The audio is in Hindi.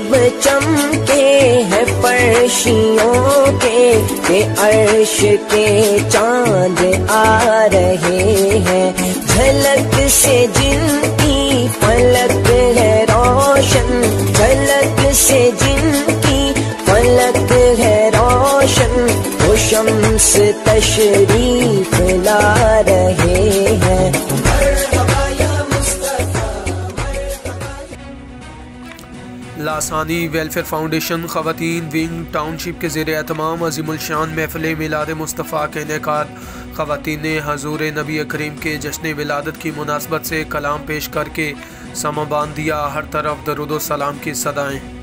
अब चमके हैं फर्शियों के, कि अर्श के चांद आ रहे हैं। झलक से जिनकी फलक है रोशन, झलक से जिनकी फलक है रोशन, वो शम्स तशरीफ ला रहे हैं। लाथानी वेलफेयर फाउंडेशन खावातीन विंग टाउनशिप के ज़ेर एहतमाम अज़ीम الشان महफल मिलाद मुस्तफा के इंعقاد। खावातीन ने हजूर नबी करीम के जश्न विलादत की मुनासबत से कलाम पेश करके समा बांध दिया। हर तरफ दरूद व सलाम की सदाएँ।